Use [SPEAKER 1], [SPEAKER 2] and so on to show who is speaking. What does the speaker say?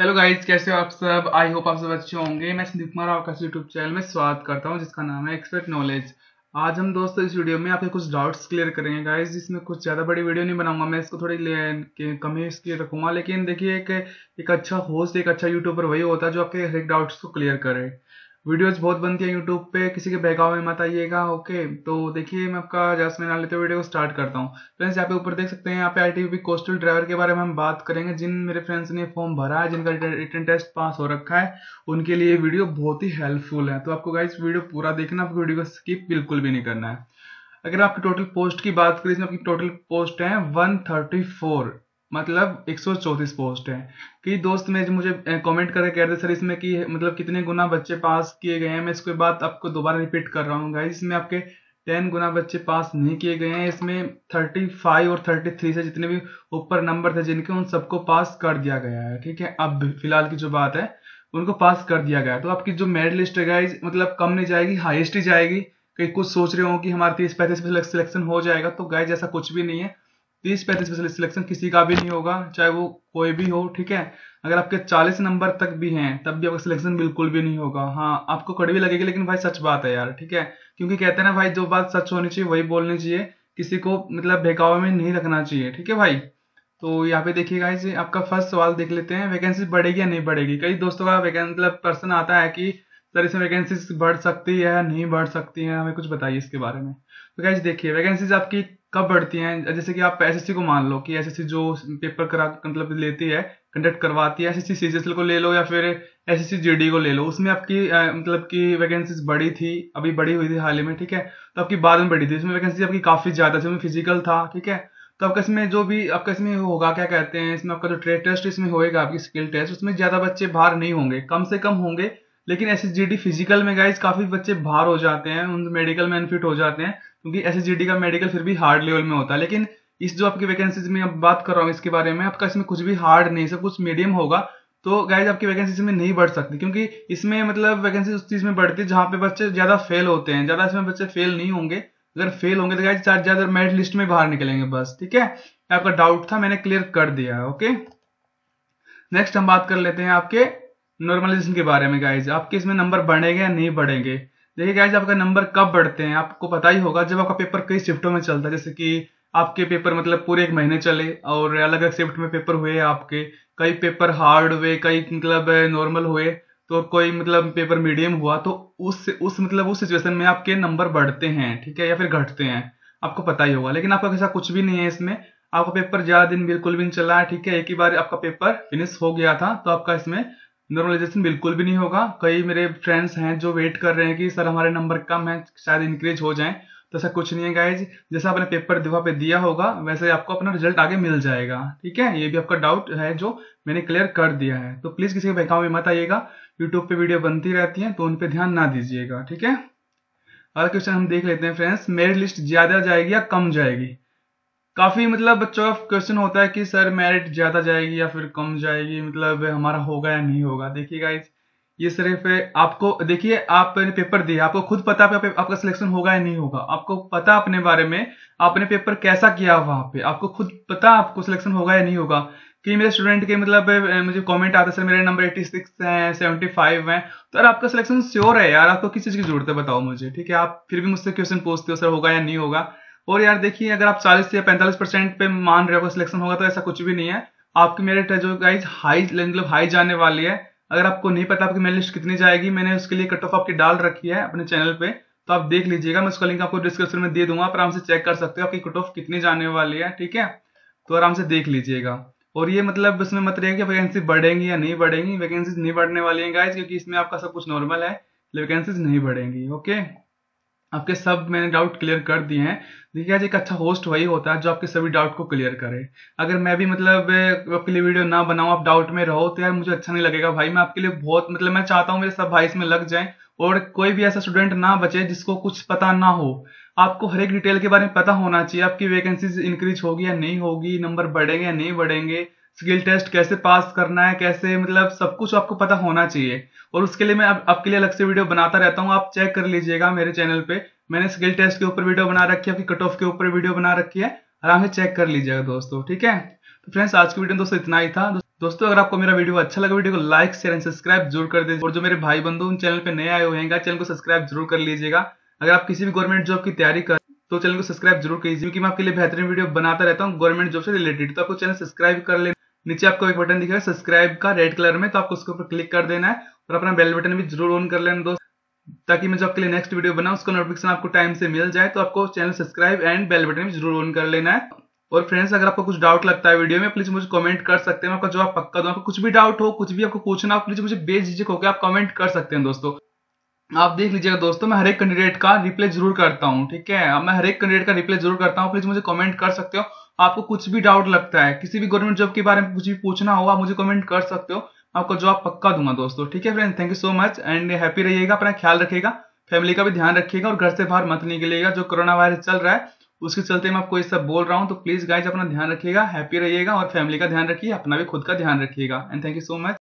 [SPEAKER 1] Hello guys, कैसे हो आप सब। आई होप आप सब अच्छे होंगे। मैं संदीप कुमार आपका यूट्यूब चैनल में स्वागत करता हूं जिसका नाम है एक्सपर्ट नॉलेज। आज हम दोस्तों इस वीडियो में आपके कुछ डाउट्स क्लियर करेंगे गाइस, जिसमें कुछ ज़्यादा बड़ी वीडियो नहीं बनाऊंगा, मैं इसको थोड़ी कम ही इसकी रखूंगा। लेकिन देखिए, एक अच्छा होस्ट, एक अच्छा यूट्यूबर वही होता है जो आपके हर एक डाउट्स को क्लियर करे। वीडियोज बहुत बनती है यूट्यूब पे, किसी के बहकावे में मत आइएगा। ओके, तो देखिए मैं आपका जैसमिन ना लेते वीडियो को स्टार्ट करता हूँ। फ्रेंड्स, यहाँ पे ऊपर देख सकते हैं, यहाँ पे आईटीबीपी कोस्टल ड्राइवर के बारे में हम बात करेंगे। जिन मेरे फ्रेंड्स ने फॉर्म भरा है, जिनका रिटन टेस्ट पास हो रखा है, उनके लिए वीडियो बहुत ही हेल्पफुल है। तो आपको गाइस वीडियो पूरा देखना, आपको वीडियो को स्किप बिल्कुल भी नहीं करना है। अगर आपकी टोटल पोस्ट की बात करें, इसमें आपकी टोटल पोस्ट है 134, मतलब 134 पोस्ट है। कई दोस्त में जो मुझे कमेंट करके कह रहे थे सर इसमें कि मतलब कितने गुना बच्चे पास किए गए हैं। मैं इसके बाद आपको दोबारा रिपीट कर रहा हूँ गाइस, इसमें आपके 10 गुना बच्चे पास नहीं किए गए हैं। इसमें 35 और 33 से जितने भी ऊपर नंबर थे जिनके, उन सबको पास कर दिया गया है। ठीक है, अब फिलहाल की जो बात है उनको पास कर दिया गया है। तो आपकी जो मेरिट लिस्ट है गाइस, मतलब कम नहीं जाएगी, हाईएस्ट ही जाएगी। कहीं कुछ सोच रहे हो कि हमारा 30-35 सिलेक्शन हो जाएगा, तो गाइज ऐसा कुछ भी नहीं है। 30-35 सिलेक्शन किसी का भी नहीं होगा, चाहे वो कोई भी हो। ठीक है, अगर आपके 40 नंबर तक भी हैं तब भी आपका सिलेक्शन बिल्कुल भी नहीं होगा। हाँ, आपको कड़वी लगेगी, लेकिन भाई सच बात है यार। ठीक है, क्योंकि कहते हैं ना भाई, जो बात सच होनी चाहिए वही बोलनी चाहिए, किसी को मतलब बहकावे में नहीं रखना चाहिए। ठीक है भाई, तो यहाँ पे देखिए गाइस, आपका फर्स्ट सवाल देख लेते हैं, वैकेंसी बढ़ेगी या नहीं बढ़ेगी। कई दोस्तों का मतलब प्रश्न आता है कि सर इसमें वैकेंसीज बढ़ सकती है या नहीं बढ़ सकती है, हमें कुछ बताइए इसके बारे में। तो गाइस देखिए, वैकेंसीज आपकी कब बढ़ती हैं। जैसे कि आप एसएससी को मान लो कि एसएससी जो पेपर करा मतलब लेती है, कंडक्ट करवाती है, एसएससी सीजीएल को ले लो या फिर एसएससी जीडी को ले लो, उसमें आपकी मतलब की वैकेंसीज बढ़ी थी, अभी बढ़ी हुई थी हाल ही में। ठीक है, तो आपकी बाद में बढ़ी थी, इसमें वैकेंसी आपकी काफी ज्यादा थी, उसमें फिजिकल था। ठीक है, तो आपका इसमें जो भी आपका इसमें होगा, क्या कहते हैं, इसमें आपका जो ट्रेड टेस्ट इसमें होएगा, आपकी स्किल टेस्ट, उसमें ज्यादा बच्चे बाहर नहीं होंगे, कम से कम होंगे। लेकिन एसएसजीडी फिजिकल में गाइस काफी बच्चे बाहर हो जाते हैं, उन मेडिकल में अनफिट हो जाते हैं, क्योंकि एसएसजीडी का मेडिकल फिर भी हार्ड लेवल में होता है। लेकिन इस जो आपकी वैकेंसीज में अब बात कर रहा हूँ इसके बारे में, आपका इसमें कुछ भी हार्ड नहीं, सब कुछ मीडियम होगा। तो गाइज आपकी वैकेंसी इसमें नहीं बढ़ सकती, क्योंकि इसमें मतलब वैकेंसी उस चीज में बढ़ती है जहां पे बच्चे ज्यादा फेल होते हैं। ज्यादा इसमें बच्चे फेल नहीं होंगे, अगर फेल होंगे तो गाइज ज्यादा मेरिट लिस्ट में बाहर निकलेंगे बस। ठीक है, आपका डाउट था, मैंने क्लियर कर दिया है। ओके, नेक्स्ट हम बात कर लेते हैं आपके नॉर्मलाइजेशन के बारे में। गाइज आपके इसमें नंबर बढ़ेंगे या नहीं बढ़ेंगे। देखिए गाइज, आपका नंबर कब बढ़ते हैं आपको पता ही होगा, जब आपका पेपर कई शिफ्टों में चलता है। जैसे कि आपके पेपर मतलब पूरे 1 महीने चले और अलग अलग शिफ्ट में पेपर हुए आपके, कई पेपर हार्ड हुए, कई मतलब नॉर्मल हुए, तो कोई मतलब पेपर मीडियम हुआ, तो उस मतलब उस सिचुएशन में आपके नंबर बढ़ते हैं। ठीक है, या फिर घटते हैं, आपको पता ही होगा। लेकिन आपका ऐसा कुछ भी नहीं है इसमें, आपका पेपर ज्यादा दिन बिल्कुल भी नहीं चला है। ठीक है, एक ही बार आपका पेपर फिनिश हो गया था, तो आपका इसमें नॉर्मलाइजेशन बिल्कुल भी नहीं होगा। कई मेरे फ्रेंड्स हैं जो वेट कर रहे हैं कि सर हमारे नंबर कम है, शायद इंक्रीज हो जाएं, तो ऐसा कुछ नहीं है गाइज। जैसा आपने पेपर वहां पे दिया होगा वैसे आपको अपना रिजल्ट आगे मिल जाएगा। ठीक है, ये भी आपका डाउट है जो मैंने क्लियर कर दिया है। तो प्लीज किसी के बहकावे में मत आइएगा, यूट्यूब पे वीडियो बनती रहती है तो उन पे ध्यान ना दीजिएगा। ठीक है, अगला क्वेश्चन हम देख लेते हैं फ्रेंड्स, मेरिट लिस्ट ज्यादा जाएगी या कम जाएगी। काफी मतलब बच्चों का क्वेश्चन होता है कि सर मेरिट ज्यादा जाएगी या फिर कम जाएगी, मतलब हमारा होगा या नहीं होगा। देखिए गाइस, ये सिर्फ आपको, देखिए आपने पेपर दिया, आपको खुद पता है आपका सिलेक्शन होगा या नहीं होगा, आपको पता अपने बारे में, आपने पेपर कैसा किया वहां पे, आपको खुद पता आपको सिलेक्शन होगा या नहीं होगा। कि मेरे स्टूडेंट के मतलब मुझे कमेंट आता है सर मेरे नंबर 86 है, 75 है, तो यार आपका सिलेक्शन श्योर है यार, आपको किस चीज की जरूरत है बताओ मुझे। ठीक है, आप फिर भी मुझसे क्वेश्चन पूछते हो सर होगा या नहीं होगा। और यार देखिए, अगर आप 40 से 45% पे मान रहे हो सिलेक्शन होगा, तो ऐसा कुछ भी नहीं है। आपकी मेरिट है जो गाइज हाई मतलब हाई जाने वाली है। अगर आपको नहीं पता आपकी मेरिट लिस्ट कितनी जाएगी, मैंने उसके लिए कट ऑफ आपकी डाल रखी है अपने चैनल पे, तो आप देख लीजिएगा, मैं उसका लिंक आपको डिस्क्रिप्शन में दे दूंगा, आप आराम से चेक कर सकते हो आपकी कट ऑफ कितनी जाने वाली है। ठीक है, तो आराम से देख लीजिएगा। और ये मतलब इसमें मत रहिए कि वैकेंसी बढ़ेंगी या नहीं बढ़ेंगी, वैकेंसीज नहीं बढ़ने वाली है गाइज, क्योंकि इसमें आपका सब कुछ नॉर्मल है, वैकेंसीज नहीं बढ़ेंगी। ओके, आपके सब मैंने डाउट क्लियर कर दिए हैं। देखिए आज एक अच्छा होस्ट वही होता है जो आपके सभी डाउट को क्लियर करे। अगर मैं भी मतलब आपके लिए वीडियो ना बनाऊं, आप डाउट में रहो, तो यार मुझे अच्छा नहीं लगेगा भाई। मैं आपके लिए बहुत मतलब मैं चाहता हूं मेरे सब भाई इसमें लग जाएं, और कोई भी ऐसा स्टूडेंट ना बचे जिसको कुछ पता ना हो। आपको हर एक डिटेल के बारे में पता होना चाहिए, आपकी वैकेंसीज इंक्रीज होगी या नहीं होगी, नंबर बढ़ेंगे या नहीं बढ़ेंगे, स्किल टेस्ट कैसे पास करना है, कैसे मतलब सब कुछ आपको पता होना चाहिए। और उसके लिए मैं आपके लिए अलग से वीडियो बनाता रहता हूँ, आप चेक कर लीजिएगा मेरे चैनल पे। मैंने स्किल टेस्ट के ऊपर वीडियो बना रखी है, आपकी कट ऑफ के ऊपर वीडियो बना रखी है, आराम से चेक कर लीजिएगा दोस्तों। ठीक है, तो फ्रेंड्स आज की वीडियो दोस्तों इतना ही था। दोस्तों अगर आपको मेरा वीडियो अच्छा लगा, वीडियो को लाइक शेयर एंड सब्सक्राइब जरूर कर दीजिए। और जो मेरे भाई बंधु उन चैनल पे नए आए हुए हैं, चैनल को सब्सक्राइब जरूर कर लीजिएगा। अगर आप किसी भी गवर्नमेंट जॉब की तैयारी कर तो चैनल को सब्सक्राइब जरूर कीजिए, क्योंकि मैं आपके लिए बेहतरीन वीडियो बनाता रहता हूँ गवर्नमेंट जॉब से रिलेटेड। तो आपको चैनल सब्सक्राइब कर लेना। नीचे आपको एक बटन दिखेगा सब्सक्राइब का रेड कलर में, तो आपको उसके ऊपर क्लिक कर देना है और अपना बेल बटन भी जरूर ऑन कर लेना दोस्त, ताकि मैं जो आपके लिए नेक्स्ट वीडियो बनाऊं उसका नोटिफिकेशन आपको टाइम से मिल जाए। तो आपको channel subscribe and bell button भी जरूर ऑन कर लेना है। और फ्रेंड्स अगर आपको कुछ डाउट लगता है वीडियो में, प्लीज मुझे कमेंट कर सकते हैं, मैं आपका जवाब पक्का दूं। आपको कुछ भी डाउट हो, कुछ भी आपको पूछना हो, प्लीज मुझे बेझिझक होकर आप कमेंट कर सकते हैं दोस्तों। आप देख लीजिएगा दोस्तों, मैं हर एक कैंडिडेट का रिप्लाई जरूर करता हूँ, ठीक है। मैं हर एक कैंडिडेट का रिप्लाई जरूर करता हूँ, प्लीज मुझे कमेंट कर सकते हो। आपको कुछ भी डाउट लगता है, किसी भी गवर्नमेंट जॉब के बारे में कुछ भी पूछना हो, आप मुझे कमेंट कर सकते हो, आपको जवाब पक्का दूंगा दोस्तों, ठीक है friend. Thank you so much and happy रहिएगा, अपना ख्याल रखिएगा, फैमिली का भी ध्यान रखिएगा और घर से बाहर मत निकलिएगा। जो कोरोना वायरस चल रहा है उसके चलते मैं आपको ये सब बोल रहा हूँ। तो प्लीज गाइज अपना ध्यान रखिएगा, हैप्पी रहिएगा और फैमिली का ध्यान रखिए, अपना भी खुद का ध्यान रखिएगा। And thank you so much.